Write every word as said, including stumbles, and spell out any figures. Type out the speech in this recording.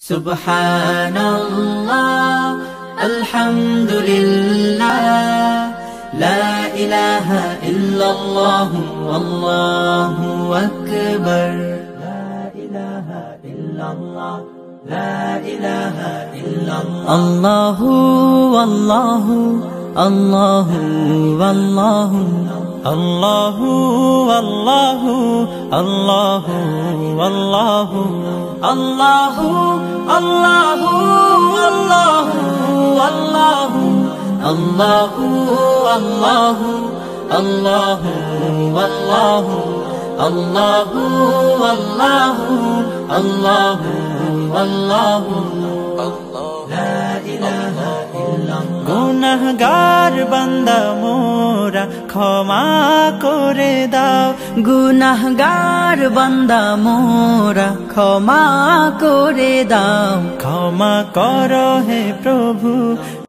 Subhanallah, alhamdulillah, la ilaha illallah, wallahu akbar. La ilaha illallah, la ilaha illallah. Allahu, Allahu, Allahu, Allahu. Allahu, Allahu, Allahu, Allahu. Allahu, Allahu, Allahu, Allahu. Allahu, Allahu, Allahu, Allahu. Allahu, Allahu, Allahu, Allahu. La ilaha illallah. গুনাহগার বান্দা মোরা ক্ষমা করে দাও, গুনাহগার বান্দা মোরা ক্ষমা করে দাও। ক্ষমা করো হে প্রভু,